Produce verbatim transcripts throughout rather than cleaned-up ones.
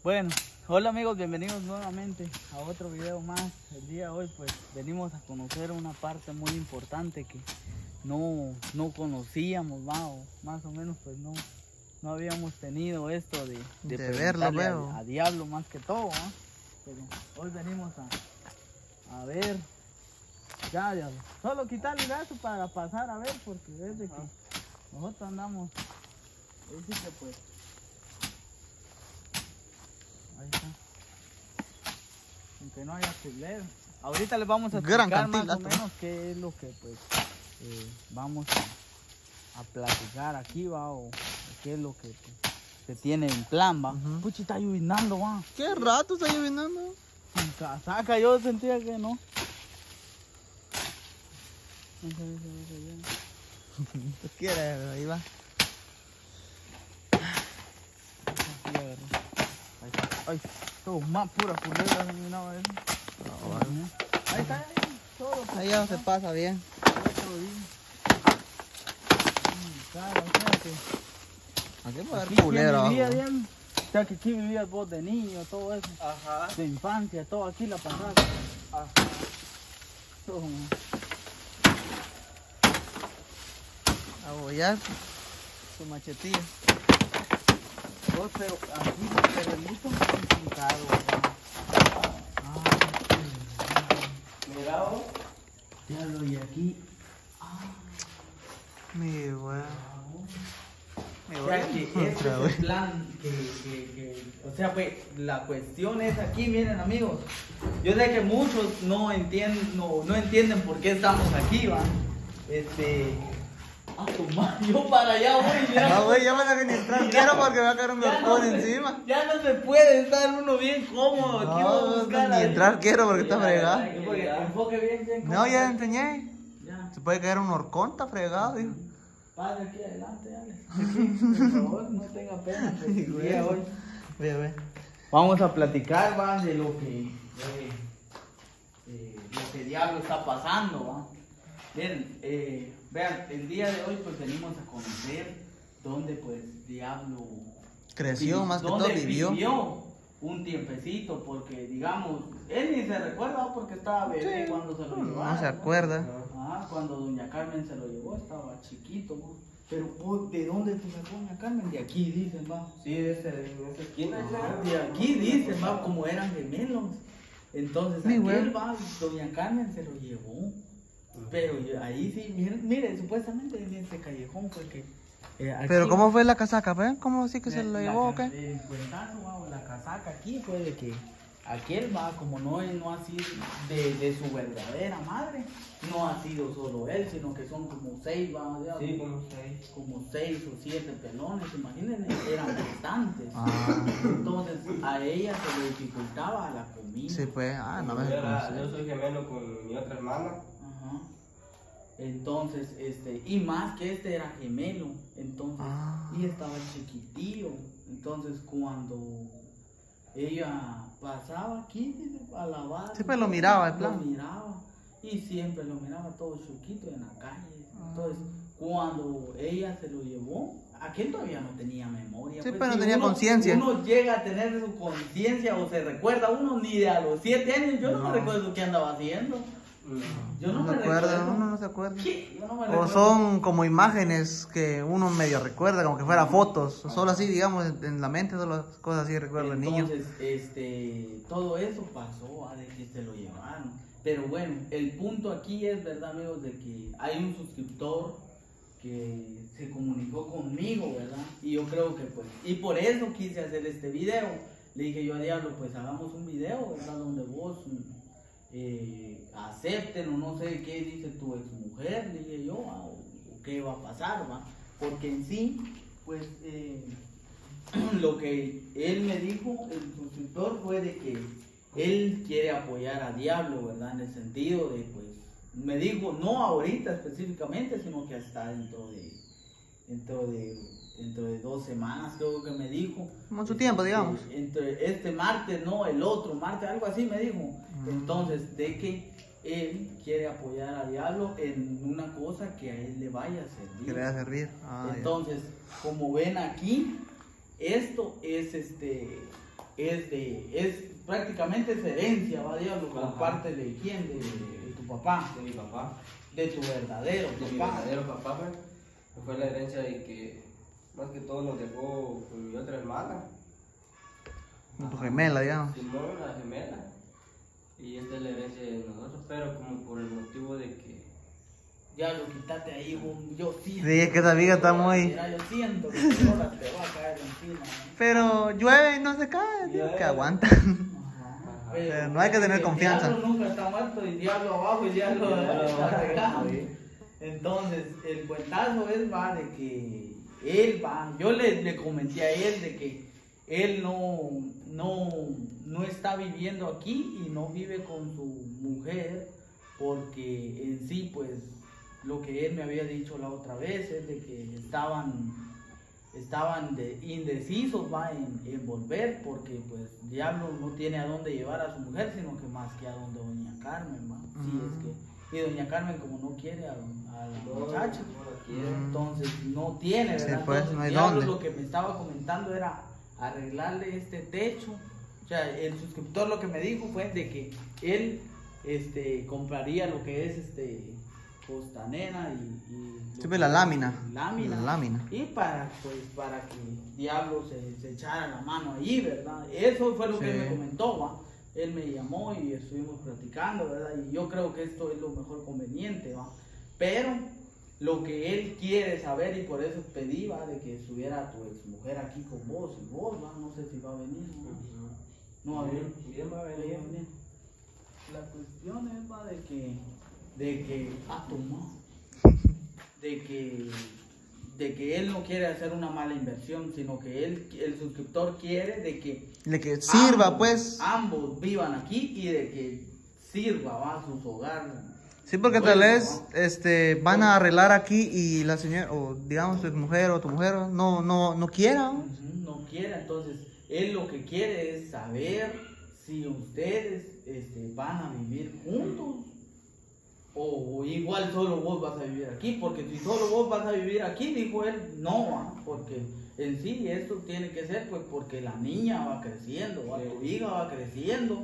Bueno, hola amigos, bienvenidos nuevamente a otro video más. El día de hoy pues venimos a conocer una parte muy importante que no, no conocíamos, más o, más o menos pues no, no habíamos tenido esto de, de, de verlo, veo. A, a Diablo más que todo, ¿eh? Pero hoy venimos a, a ver, ya Diablo, solo quitarle eso para pasar a ver, porque desde que nosotros andamos, así que pues, ahí está. Aunque no haya problema. Ahorita les vamos a explicar más o menos qué es lo que pues eh, vamos a, a platicar aquí, va, o, o qué es lo que pues, se tiene en plan, va. Uh-huh. Puchi, está llovinando, va. ¿Qué rato está llovinando? Sin casaca, yo sentía que no. No sé, no sé, no sé. ¿Qué quieres? Ahí va. Ay, todo más pura culebra se miraba eso. No, bueno. Ahí está, ahí, todo. Ahí ya se pasa bien. Todo bien. Claro, fíjate. Aquí puede haber culebra abajo. O sea, que aquí vivías vos de niño, todo eso. Ajá. De infancia, todo aquí la pasada. Ajá. Todo. A bollar su machetilla. Vos, pero aquí los terrenitos están pintados. Ah, mira vos. Ya lo vi aquí. Ah. Mi güey. O sea, que este es el plan que, que, que, o sea, pues, la cuestión es aquí, miren amigos, yo sé que muchos no entienden, no, no entienden por qué estamos aquí, va, este, a tomar, yo para allá voy, mira. No, güey, ya me la que ni entrar quiero porque me va a caer un horcón no encima. Ya no se puede estar uno bien cómodo, no, aquí vamos a buscar ni ahí. entrar quiero porque está fregado. Enfoque bien, bien. No, ya le enseñé. Ya. Se puede caer un horcón, está fregado, dijo. Padre, aquí adelante, dale. Por favor, no tenga pena. Pues, el día de hoy. Ve, ve. Vamos a platicar, va, de lo que, de, de lo que diablo está pasando, va. Bien, eh, vean, el día de hoy pues venimos a conocer dónde pues diablo creció, más que todo vivió. vivió un tiempecito, porque digamos, él ni se recuerda porque estaba bebé sí, cuando se lo llevó. No se acuerda. Ah, cuando doña Carmen se lo llevó estaba chiquito, ¿no? Pero oh, ¿de dónde te sacó doña Carmen? De aquí dicen, va. Sí, de, ese, de esa esquina. Ah, de aquí dicen, va, como eran gemelos. Entonces aquel bueno. va, doña Carmen se lo llevó. Pero ahí sí, mire, mire, supuestamente en ese callejón fue que... Eh, aquí, pero ¿cómo fue la casaca? ¿Ven? ¿Cómo así que la, se lo la, llevó o qué? El cuentazo, wow, la casaca aquí fue de que aquel va, como no, no ha sido de, de su verdadera madre, no ha sido solo él, sino que son como seis, vamos a decir. Sí, como seis. Como seis o siete pelones, imagínense, eran bastantes. Ah. Entonces a ella se le dificultaba la comida. Sí, pues, ah, no me yo, era, yo soy gemelo con mi otra hermana. Ajá. Entonces, este, y más que este era gemelo, entonces, ah. y estaba chiquitillo, entonces cuando ella pasaba aquí a lavar, siempre lo miraba, en plan. Lo miraba, y siempre lo miraba todo chiquito en la calle, ah. Entonces, cuando ella se lo llevó, aquel todavía no tenía memoria. Sí, pues, pero si no tenía uno, conciencia. Uno llega a tener su conciencia o se recuerda, uno ni de a los siete años, yo no, no me recuerdo qué andaba haciendo. Yo no, no me recuerdo, recuerdo. uno no se acuerda. No me o son como imágenes que uno medio recuerda, como que fuera fotos, o solo así, digamos, en la mente, solo cosas así recuerdo el niño. Entonces, este, todo eso pasó a de que se lo llevaron. Pero bueno, el punto aquí es, verdad amigos, de que hay un suscriptor que se comunicó conmigo, ¿verdad? Y yo creo que pues, y por eso quise hacer este video. Le dije yo a Diablo, pues hagamos un video, ¿verdad? Donde vos... Eh, acepten o no sé qué dice tu ex mujer, dije yo, o, o qué va a pasar, ¿va? Porque en sí, pues eh, lo que él me dijo, el suscriptor, fue de que él quiere apoyar a Diablo, ¿verdad? En el sentido de, pues, me dijo, no ahorita específicamente, sino que hasta dentro de, dentro de, dentro de dos semanas, creo que me dijo. Como su tiempo, digamos. Entre este martes, no, el otro martes, algo así me dijo. Mm. Entonces, de que él quiere apoyar a Diablo en una cosa que a él le vaya a servir. Que le vaya a servir. Ah, entonces, ya. Como ven aquí, esto es este, es de, es prácticamente es herencia, va Diablo, por Ajá. parte de quién, de, de tu papá, De mi papá. de tu verdadero De mi papá. verdadero papá, pues. Fue la herencia de que más que todo nos dejó con mi otra hermana. Con tu gemela, digamos. Simón, la gemela. Y esta es la herencia de nosotros, pero como por el motivo de que Diablo, quítate ahí, bom, yo siento. Sí, es que esa viga está muy... Mira, yo siento que ahora te va a caer encima. ¿no? Pero llueve y no se cae, tío, Llueve. que aguanta. Ajá. Pero no hay que tener el confianza. diablo nunca está muerto y diablo abajo y diablo Diablo está abajo, regado. sí. Entonces, el cuentazo es, va, de que él va, yo le, le comenté a él de que él no, no, no está viviendo aquí y no vive con su mujer porque en sí, pues, lo que él me había dicho la otra vez es de que estaban, estaban de, indecisos, va, en, en volver porque, pues, diablo no tiene a dónde llevar a su mujer, sino que más que a donde doña Carmen, va. Sí, es que... Y doña Carmen como no quiere a, a la no, muchacha, no la quiere. entonces no tiene, Sí, ¿verdad? pues, Entonces, no hay Diablo dónde. lo que me estaba comentando era arreglarle este techo. O sea, el suscriptor lo que me dijo fue de que él este, compraría lo que es este costanera y, y lo Sí, pues, que la es lámina. lámina. La lámina. Y para, pues, para que Diablo se, se echara la mano ahí, ¿verdad? Eso fue lo que Sí. él me comentó, ¿va? Él me llamó y estuvimos platicando, ¿verdad? Y yo creo que esto es lo mejor conveniente, ¿va? Pero lo que él quiere saber y por eso pedí, ¿va? De que estuviera tu ex mujer aquí con vos y vos, ¿va? No sé si va a venir, ¿no? No va a venir. Bien va a venir. Bien, bien. La cuestión es, ¿va? De que, de que, ah, toma, de que, de que él no quiere hacer una mala inversión, sino que él, el suscriptor quiere de que De que sirva, ambos, pues. ambos vivan aquí y de que sirva, va, a sus hogares. Sí, porque Bueno, tal vez ¿no? este, van a arreglar aquí y la señora, o digamos tu mujer o tu mujer, no, no, no quiera. ¿no? Ujú, no quiere, entonces él lo que quiere es saber si ustedes este, van a vivir juntos o, o igual solo vos vas a vivir aquí, porque si solo vos vas a vivir aquí, dijo él, no, ¿va? Porque en sí esto tiene que ser pues porque la niña va creciendo, ¿va? Tu hija va creciendo,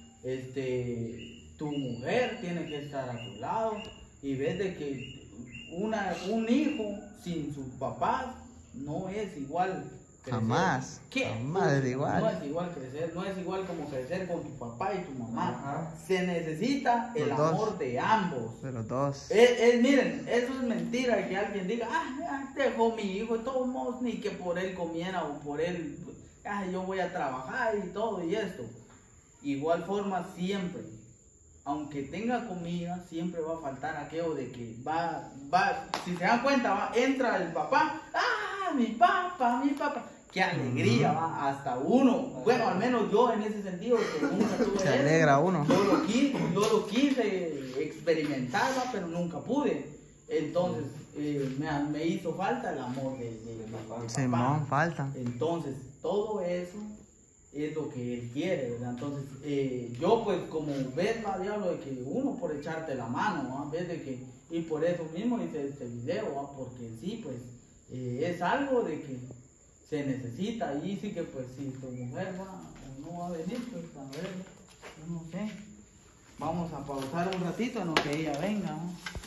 este, tu mujer tiene que estar a tu lado y ves de que una, un hijo sin sus papás no es igual crecer. Jamás, ¿Qué? jamás es igual. No es igual crecer, no es igual como crecer con tu papá y tu mamá. Ajá. Se necesita el Los dos. amor de ambos. De los dos. Es, es- miren, eso es mentira que alguien diga, ah, ya dejó mi hijo, de todos modos, ni que por él comiera o por él, ah, yo voy a trabajar y todo y esto. Igual forma siempre, aunque tenga comida, siempre va a faltar aquello de que va, va, si se dan cuenta, va, entra el papá, ah, mi papá, mi papá. Qué alegría, va, hasta uno, bueno, al menos yo en ese sentido, que nunca tuve Se eso, alegra uno. Yo lo quise, yo lo quise experimentar, va, pero nunca pude. Entonces, eh, me, me hizo falta el amor de, de, de- de papá. Simón, falta. Entonces, todo eso es lo que él quiere, ¿verdad? Entonces, eh, yo pues como ves, va, diablo, de que uno por echarte la mano, ¿va? Ves de que, y por eso mismo hice este video, ¿va? Porque sí, pues, eh, es algo de que se necesita, y sí que pues si tu mujer va o no va a venir, pues a ver, yo no sé, vamos a pausar un ratito en lo que ella venga, ¿no?